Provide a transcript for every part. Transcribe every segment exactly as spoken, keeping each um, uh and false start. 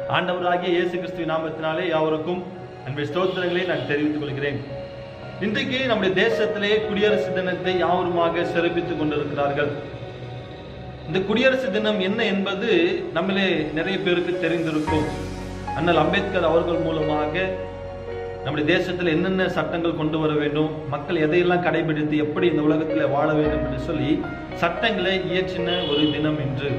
ஆண்டவராகிய இயேசு கிறிஸ்துவின் நாமத்தினாலே யாவருக்கும் அன்பு ஸ்தோத்திரங்களை நான் தெரிவித்துக் கொள்கிறேன். இன்றைக்கு நம்முடைய தேசத்திலே குடியரசு தினத்தை யாவருமாக சிறப்பித்துக் கொண்டிருக்கிறார்கள். இந்த குடியரசு தினம் என்ன என்பது நம்மளே நிறைய பேருக்கு தெரிந்திருக்கும். அண்ணல் அம்பேத்கர் அவர்கள் மூலமாக நம்முடைய தேசத்தில் என்னென்ன சட்டங்கள் கொண்டு வர வேண்டும், மக்கள் எதையெல்லாம் கடைபிடித்து எப்படி இந்த உலகத்தில் வாழ வேண்டும் என்று சொல்லி சட்டங்களை இயற்றின ஒரு தினம் என்று.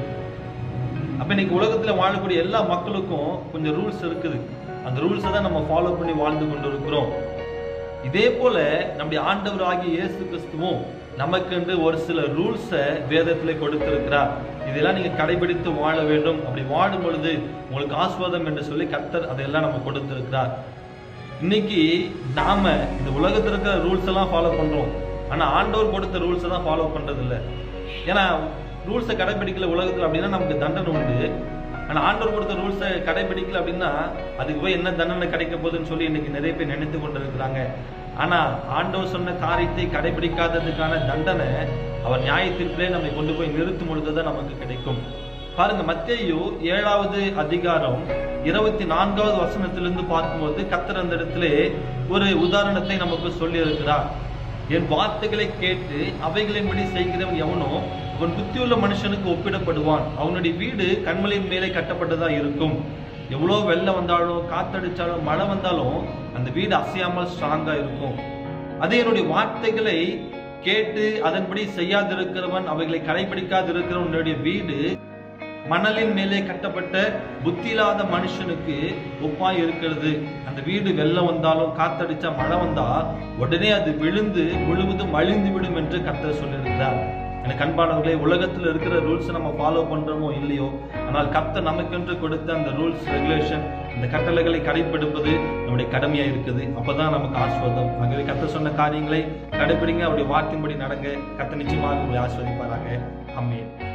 அப்ப இன்னைக்கு உலகத்துல வாழக்கூடிய எல்லா மக்களுக்கும் கொஞ்சம் ரூல்ஸ் இருக்குது. அந்த ரூல்ஸை தான் நம்ம ஃபாலோ பண்ணி வாழ்ந்து கொண்டு இருக்கிறோம். இதே போல நம்முடைய ஆண்டவர் ஆகிய இயேசு கிறிஸ்துவும் நமக்கு என்று ஒரு சில ரூல்ஸை வேதத்திலே கொடுத்திருக்கிறார். இதெல்லாம் நீங்க கடைபிடித்து வாழ வேண்டும், அப்படி வாழும் பொழுது உங்களுக்கு ஆசீர்வாதம் என்று சொல்லி கர்த்தர் அதையெல்லாம் நம்ம கொடுத்திருக்கிறார். இன்னைக்கு நாம இந்த உலகத்தில் இருக்கிற ரூல்ஸ் எல்லாம் ஃபாலோ பண்றோம், ஆனா ஆண்டவர் கொடுத்த ரூல்ஸை தான் ஃபாலோ பண்றது இல்லை. ஏன்னா ரூல்ஸை கடைபிடிக்கல உலகத்தில் அப்படின்னா நமக்கு தண்டனை உண்டு. ஆனால் ஆண்டவர் கொடுத்த ரூல்ஸை கடைபிடிக்கல அப்படின்னா அதுக்கு போய் என்ன தண்டனை கிடைக்க போகுதுன்னு சொல்லி இன்னைக்கு நிறைய பேர் நினைத்து கொண்டு இருக்கிறாங்க. ஆனா ஆண்டவர் சொன்ன காரியத்தை கடைபிடிக்காததுக்கான தண்டனை அவர் நியாய தீர்ப்பிலே நம்மை கொண்டு போய் நிறுத்தும் பொழுதுதான் நமக்கு கிடைக்கும். பாருங்க, மத்தேயு ஏழாவது அதிகாரம் இருபத்தி நான்காவது வசனத்திலிருந்து பார்க்கும்போது கர்த்தர் அந்த இடத்திலே ஒரு உதாரணத்தை நமக்கு சொல்லி இருக்கிறார். என் வார்த்தைகளை கேட்டு அவைகளின்படி செய்கிறவன் எவனோ அவன் புத்தியுள்ள மனுஷனுக்கு ஒப்பிடப்படுவான். அவனுடைய வீடு கண்மலையின் மேலே கட்டப்பட்டதா இருக்கும். எவ்வளோ வெள்ளம் வந்தாலும் காத்தடிச்சாலும் மழை வந்தாலும் அந்த வீடு அசையாமல் ஸ்ட்ராங்கா இருக்கும். அதே என்னுடைய வார்த்தைகளை கேட்டு அதன்படி செய்யாதிருக்கிறவன், அவைகளை கடைபிடிக்காது இருக்கிறவனுடைய வீடு மணலின் மேலே கட்டப்பட்ட புத்தி இல்லாத மனுஷனுக்கு ஒப்பாய் இருக்கிறது. அந்த வீடு வெள்ளம் வந்தாலும் காத்தடிச்சா மழை வந்தா உடனே அது விழுந்து முழுவதும் அழிந்து விடும் என்று கர்த்தர் சொல்லியிருக்கிறார். எனக்கு அன்பானவர்களே, உலகத்தில் இருக்கிற ரூல்ஸ் நம்ம ஃபாலோ பண்றோமோ இல்லையோ, ஆனால் கர்த்தர் நமக்கென்று கொடுத்த அந்த ரூல்ஸ் ரெகுலேஷன், அந்த கட்டளைகளை கடைபிடிப்பது நம்முடைய கடமையா இருக்குது. அப்பதான் நமக்கு ஆசீர்வாதம். ஆகவே கர்த்தர் சொன்ன காரியங்களை கடைபிடிங்க, அவருடைய வார்த்தையின்படி நடங்க. கர்த்தர் நிச்சயமாக உங்களை ஆசீர்வதிப்பாராக. ஆமென்.